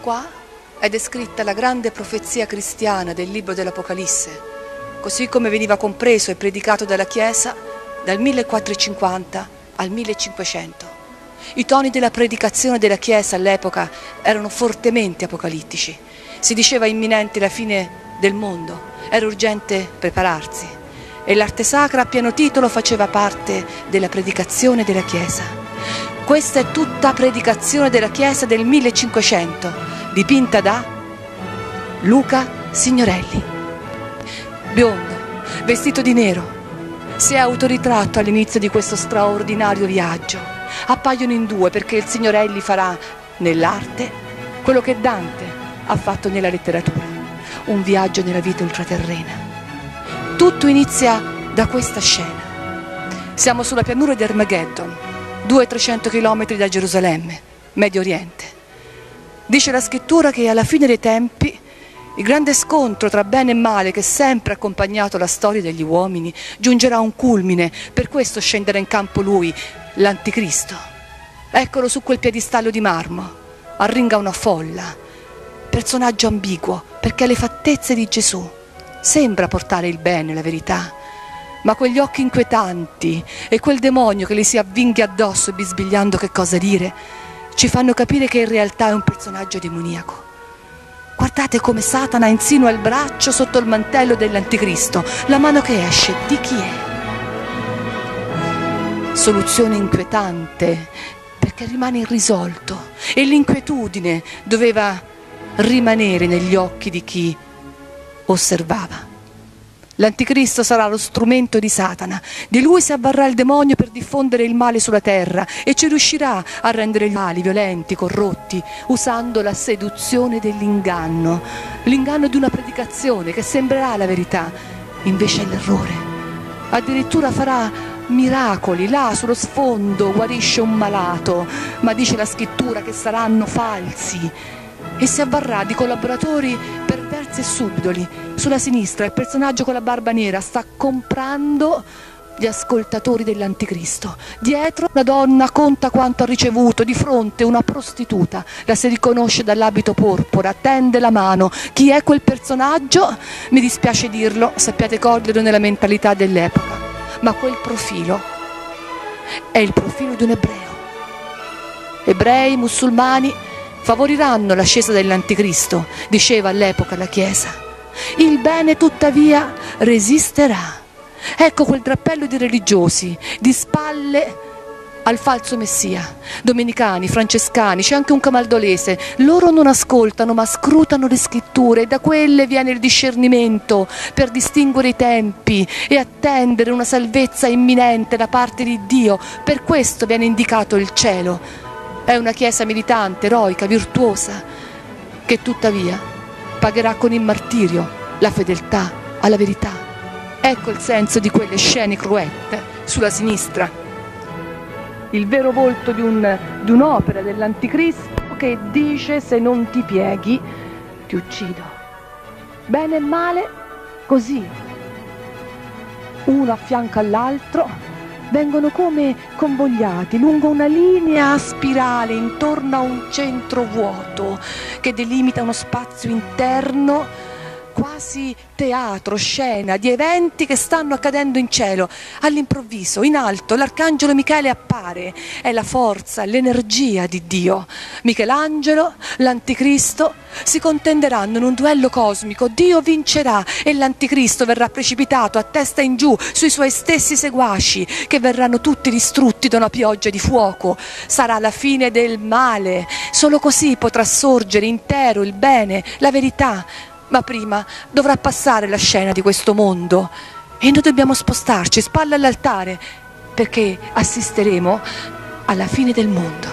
Qua è descritta la grande profezia cristiana del libro dell'Apocalisse, così come veniva compreso e predicato dalla Chiesa dal 1450 al 1500. I toni della predicazione della Chiesa all'epoca erano fortemente apocalittici. Si diceva imminente la fine del mondo, era urgente prepararsi e l'arte sacra a pieno titolo faceva parte della predicazione della Chiesa. Questa è tutta predicazione della Chiesa del 1500, dipinta da Luca Signorelli. Biondo, vestito di nero, si è autoritratto all'inizio di questo straordinario viaggio. Appaiono in due perché il Signorelli farà nell'arte quello che Dante ha fatto nella letteratura, un viaggio nella vita ultraterrena. Tutto inizia da questa scena. Siamo sulla pianura di Armageddon, 200-300 km da Gerusalemme, Medio Oriente. Dice la scrittura che alla fine dei tempi il grande scontro tra bene e male che sempre ha accompagnato la storia degli uomini giungerà a un culmine, per questo scenderà in campo lui, l'Anticristo. Eccolo su quel piedistallo di marmo, arringa una folla, personaggio ambiguo perché ha le fattezze di Gesù, sembra portare il bene, la verità, ma quegli occhi inquietanti e quel demonio che gli si avvinghia addosso bisbigliando che cosa dire, ci fanno capire che in realtà è un personaggio demoniaco. Guardate come Satana insinua il braccio sotto il mantello dell'Anticristo, la mano che esce, di chi è? Soluzione inquietante, perché rimane irrisolto e l'inquietudine doveva rimanere negli occhi di chi osservava. L'Anticristo sarà lo strumento di Satana, di lui si avvarrà il demonio per diffondere il male sulla terra e ci riuscirà a rendere gli umani violenti, corrotti, usando la seduzione dell'inganno, l'inganno di una predicazione che sembrerà la verità, invece è l'errore. Addirittura farà miracoli, là sullo sfondo guarisce un malato, ma dice la scrittura che saranno falsi, e si avvarrà di collaboratori perversi e subdoli. Sulla sinistra il personaggio con la barba nera sta comprando gli ascoltatori dell'Anticristo. Dietro la donna conta quanto ha ricevuto, di fronte una prostituta, la si riconosce dall'abito porpora, tende la mano. Chi è quel personaggio? Mi dispiace dirlo, sappiate coglierlo nella mentalità dell'epoca, ma quel profilo è il profilo di un ebreo. Ebrei, musulmani favoriranno l'ascesa dell'Anticristo, diceva all'epoca la Chiesa. Il bene tuttavia resisterà. Ecco quel drappello di religiosi di spalle al falso messia, domenicani, francescani, c'è anche un camaldolese. Loro non ascoltano ma scrutano le scritture e da quelle viene il discernimento per distinguere i tempi e attendere una salvezza imminente da parte di Dio. Per questo viene indicato il cielo. È una Chiesa militante, eroica, virtuosa, che tuttavia pagherà con il martirio la fedeltà alla verità. Ecco il senso di quelle scene cruente sulla sinistra. Il vero volto di un'opera dell'Anticristo che dice: se non ti pieghi ti uccido. Bene e male così, uno a fianco all'altro, vengono come convogliati lungo una linea a spirale intorno a un centro vuoto che delimita uno spazio interno, quasi teatro, scena di eventi che stanno accadendo in cielo. All'improvviso, in alto, l'arcangelo Michele appare, è la forza, l'energia di Dio. Michelangelo, l'Anticristo si contenderanno in un duello cosmico, Dio vincerà e l'Anticristo verrà precipitato a testa in giù sui suoi stessi seguaci, che verranno tutti distrutti da una pioggia di fuoco. Sarà la fine del male, solo così potrà sorgere intero il bene, la verità. Ma prima dovrà passare la scena di questo mondo e noi dobbiamo spostarci, spalle all'altare, perché assisteremo alla fine del mondo.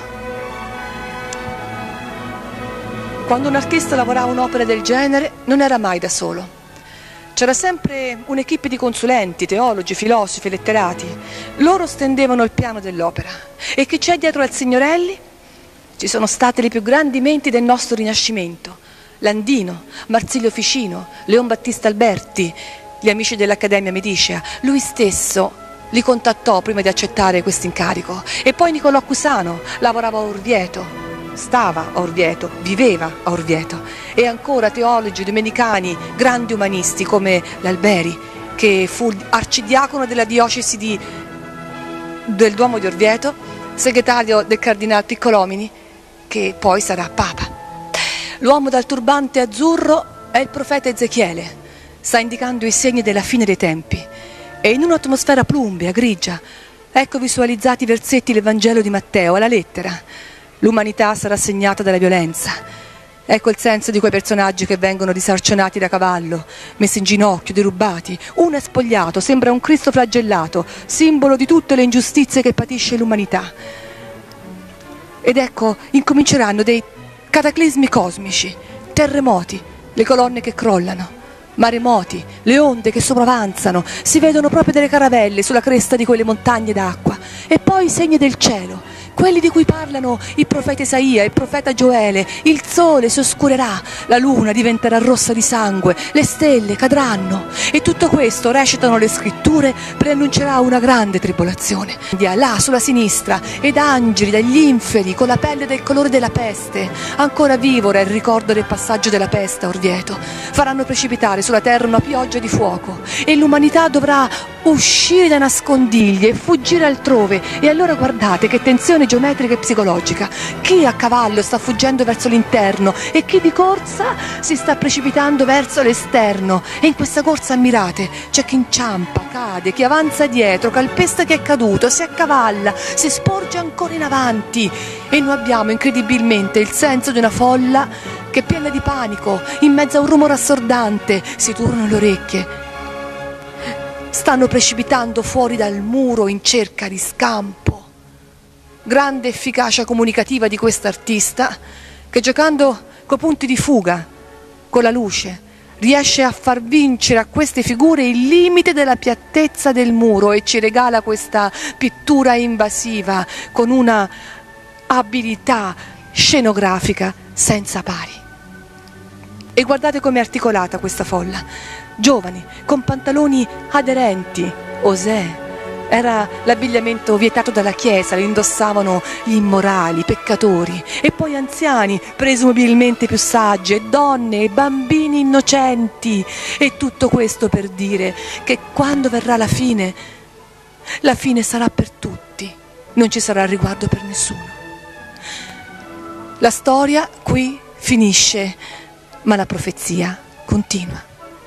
Quando un artista lavorava un'opera del genere non era mai da solo. C'era sempre un'equipe di consulenti, teologi, filosofi, letterati. Loro stendevano il piano dell'opera. E chi c'è dietro al Signorelli? Ci sono state le più grandi menti del nostro Rinascimento: Landino, Marsilio Ficino, Leon Battista Alberti, gli amici dell'Accademia Medicea. Lui stesso li contattò prima di accettare questo incarico. E poi Niccolò Cusano lavorava a Orvieto. stava a Orvieto, viveva a Orvieto, e ancora teologi domenicani, grandi umanisti come l'Alberi, che fu arcidiacono della diocesi del Duomo di Orvieto, segretario del cardinale Piccolomini, che poi sarà Papa. L'uomo dal turbante azzurro è il profeta Ezechiele, sta indicando i segni della fine dei tempi, e in un'atmosfera plumbea, grigia, ecco visualizzati i versetti del Vangelo di Matteo, alla lettera. L'umanità sarà segnata dalla violenza. Ecco il senso di quei personaggi che vengono disarcionati da cavallo, messi in ginocchio, derubati. Uno è spogliato, sembra un Cristo flagellato, simbolo di tutte le ingiustizie che patisce l'umanità. Ed ecco, incominceranno dei cataclismi cosmici, terremoti, le colonne che crollano, maremoti, le onde che sopravanzano, si vedono proprio delle caravelle sulla cresta di quelle montagne d'acqua, e poi i segni del cielo, quelli di cui parlano il profeta Isaia, il profeta Gioele. Il sole si oscurerà, la luna diventerà rossa di sangue, le stelle cadranno, e tutto questo, recitano le scritture, preannuncerà una grande tribolazione. Là sulla sinistra, ed angeli dagli inferi con la pelle del colore della peste, ancora vivo era il ricordo del passaggio della peste a Orvieto, faranno precipitare sulla terra una pioggia di fuoco, e l'umanità dovrà uscire da nascondiglie e fuggire altrove. E allora guardate che tensione geometrica e psicologica: chi a cavallo sta fuggendo verso l'interno e chi di corsa si sta precipitando verso l'esterno, e in questa corsa, ammirate, c'è chi inciampa, cade, chi avanza dietro, calpesta chi è caduto, si accavalla, si sporge ancora in avanti, e noi abbiamo incredibilmente il senso di una folla che, piena di panico, in mezzo a un rumore assordante, si turnano le orecchie. Stanno precipitando fuori dal muro in cerca di scampo. Grande efficacia comunicativa di quest'artista, che giocando coi punti di fuga, con la luce, riesce a far vincere a queste figure il limite della piattezza del muro, e ci regala questa pittura invasiva con una abilità scenografica senza pari. E guardate com'è articolata questa folla: giovani con pantaloni aderenti, Osè, era l'abbigliamento vietato dalla Chiesa, lo indossavano gli immorali, i peccatori, e poi anziani presumibilmente più saggi, e donne e bambini innocenti. E tutto questo per dire che quando verrà la fine sarà per tutti, non ci sarà riguardo per nessuno. La storia qui finisce, ma la profezia continua.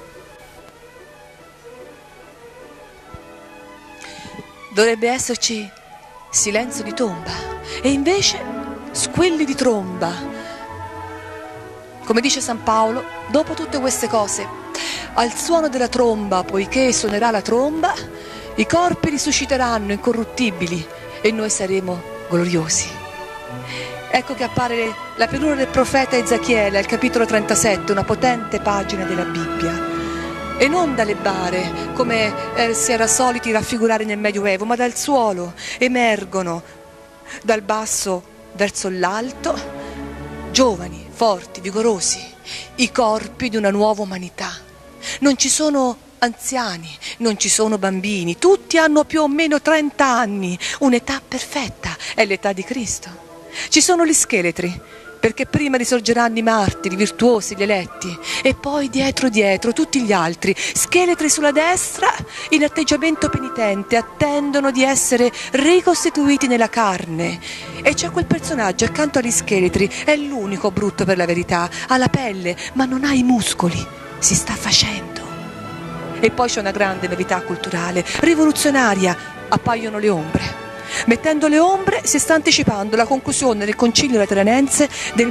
Dovrebbe esserci silenzio di tomba, e invece squilli di tromba. Come dice San Paolo, dopo tutte queste cose, al suono della tromba, poiché suonerà la tromba, i corpi risusciteranno incorruttibili e noi saremo gloriosi. Ecco che appare la penuria del profeta Ezechiele al capitolo 37, una potente pagina della Bibbia. E non dalle bare, come si era soliti raffigurare nel Medioevo, ma dal suolo emergono, dal basso verso l'alto, giovani, forti, vigorosi, i corpi di una nuova umanità. Non ci sono anziani, non ci sono bambini, tutti hanno più o meno 30 anni, un'età perfetta, è l'età di Cristo. Ci sono gli scheletri, perché prima risorgeranno i martiri, i virtuosi, gli eletti, e poi dietro tutti gli altri. Scheletri sulla destra, in atteggiamento penitente, attendono di essere ricostituiti nella carne. E c'è quel personaggio accanto agli scheletri, è l'unico brutto per la verità, ha la pelle ma non ha i muscoli, si sta facendo. E poi c'è una grande novità culturale, rivoluzionaria: appaiono le ombre. Mettendo le ombre si sta anticipando la conclusione del Concilio Lateranense del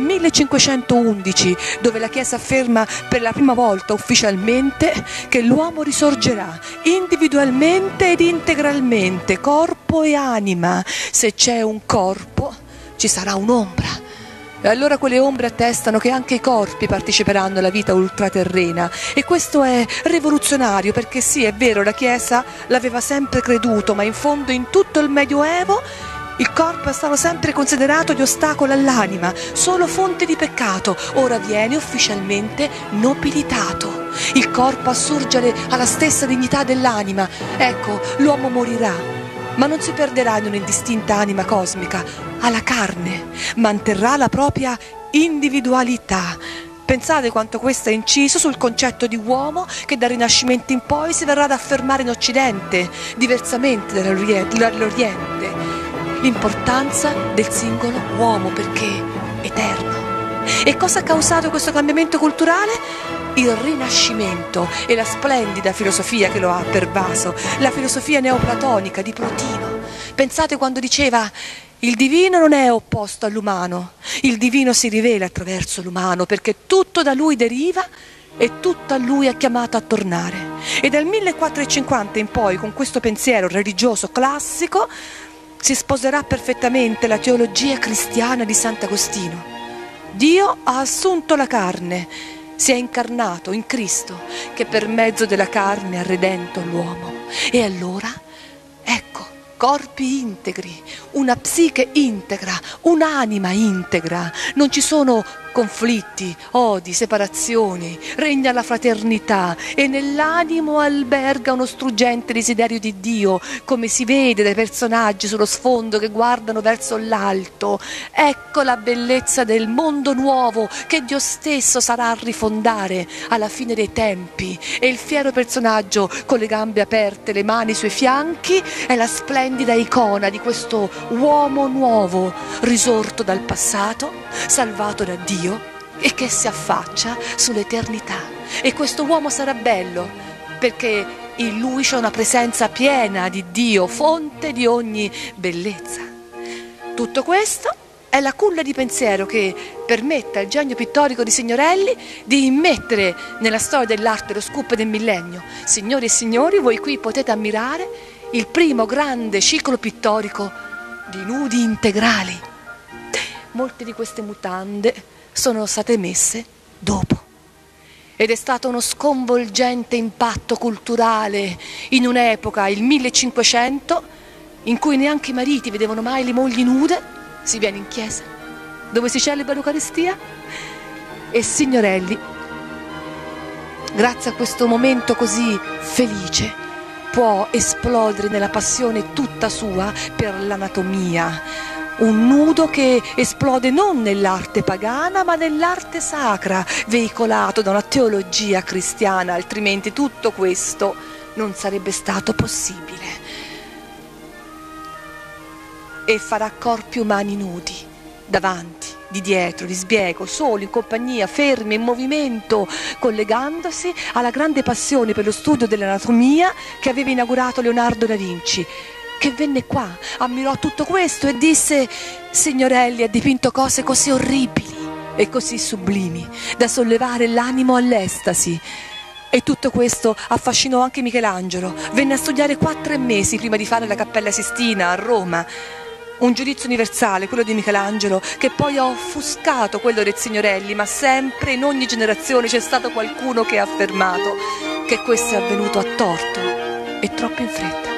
1511, dove la Chiesa afferma per la prima volta ufficialmente che l'uomo risorgerà individualmente ed integralmente, corpo e anima. Se c'è un corpo, ci sarà un'ombra. E allora quelle ombre attestano che anche i corpi parteciperanno alla vita ultraterrena, e questo è rivoluzionario, perché sì, è vero, la Chiesa l'aveva sempre creduto, ma in fondo in tutto il Medioevo il corpo è stato sempre considerato di ostacolo all'anima, solo fonte di peccato. Ora viene ufficialmente nobilitato. Il corpo assurge alla stessa dignità dell'anima. Ecco, l'uomo morirà, ma non si perderà in un'indistinta anima cosmica, alla carne, manterrà la propria individualità. Pensate quanto questo è inciso sul concetto di uomo che dal Rinascimento in poi si verrà ad affermare in Occidente, diversamente dall'Oriente. L'importanza del singolo uomo perché eterno. E cosa ha causato questo cambiamento culturale? Il Rinascimento e la splendida filosofia che lo ha pervaso, la filosofia neoplatonica di Plotino. Pensate quando diceva: il divino non è opposto all'umano, il divino si rivela attraverso l'umano perché tutto da lui deriva e tutto a lui è chiamato a tornare. E dal 1450 in poi, con questo pensiero religioso classico, si sposerà perfettamente la teologia cristiana di Sant'Agostino. Dio ha assunto la carne, si è incarnato in Cristo, che per mezzo della carne ha redento l'uomo. E allora, ecco, corpi integri, una psiche integra, un'anima integra, non ci sono conflitti, odi, separazioni, regna la fraternità e nell'animo alberga uno struggente desiderio di Dio, come si vede dai personaggi sullo sfondo che guardano verso l'alto. Ecco la bellezza del mondo nuovo che Dio stesso sarà a rifondare alla fine dei tempi, e il fiero personaggio con le gambe aperte, le mani sui fianchi, è la splendida icona di questo uomo nuovo, risorto dal passato, salvato da Dio e che si affaccia sull'eternità. E questo uomo sarà bello perché in lui c'è una presenza piena di Dio, fonte di ogni bellezza. Tutto questo è la culla di pensiero che permette al genio pittorico di Signorelli di immettere nella storia dell'arte lo scoop del millennio. Signori e signori, voi qui potete ammirare il primo grande ciclo pittorico di nudi integrali. Molte di queste mutande sono state messe dopo. Ed è stato uno sconvolgente impatto culturale in un'epoca, il 1500, in cui neanche i mariti vedevano mai le mogli nude. Si viene in chiesa, dove si celebra l'Eucaristia, e Signorelli, grazie a questo momento così felice, può esplodere nella passione tutta sua per l'anatomia. Un nudo che esplode non nell'arte pagana ma nell'arte sacra, veicolato da una teologia cristiana, altrimenti tutto questo non sarebbe stato possibile. E farà corpi umani nudi, davanti, di dietro, di sbiego, soli, in compagnia, fermi, in movimento, collegandosi alla grande passione per lo studio dell'anatomia che aveva inaugurato Leonardo da Vinci, che venne qua, ammirò tutto questo e disse: Signorelli ha dipinto cose così orribili e così sublimi da sollevare l'animo all'estasi. E tutto questo affascinò anche Michelangelo. Venne a studiare 4 mesi prima di fare la Cappella Sistina a Roma. Un giudizio universale, quello di Michelangelo, che poi ha offuscato quello del Signorelli, ma sempre in ogni generazione c'è stato qualcuno che ha affermato che questo è avvenuto a torto e troppo in fretta.